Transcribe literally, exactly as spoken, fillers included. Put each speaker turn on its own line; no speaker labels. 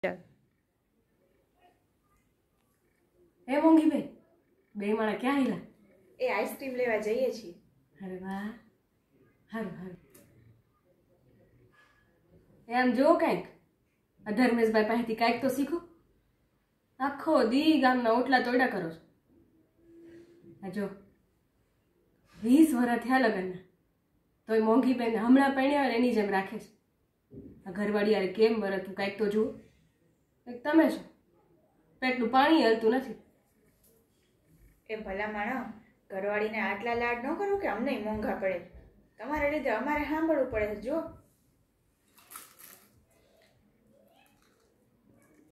હે મોંઘી બે બે માણા ક્યાં હિલા?
એ આઈસ્ક્રીમ લેવા જઈએ છીએ.
અરે વાહ, હારું હારું. એમ જો કંઈક અધર્મેશભાઈ પાસેથી કાંઈક તો શીખો. આખો દી ગામના ઓટલા તોડ્યા કરો છો. આ જો વીસ વર્ષ થયા લગ્નના, તોય મોંઘી બેન હમણાં પરણ્યા હોય એની જેમ રાખે છે. આ ઘરવાળી યાર કેમ બરે તું કાંઈક તો જુઓ. કંઈક તમે છો પેટનું પાણી હલતું નથી.
એ ભલા માણો, ઘરવાળીને આટલા લાડ ન કરો કે અમને મોંઘા પડે. તમારા લીધે અમારે સાંભળવું પડે છે. જો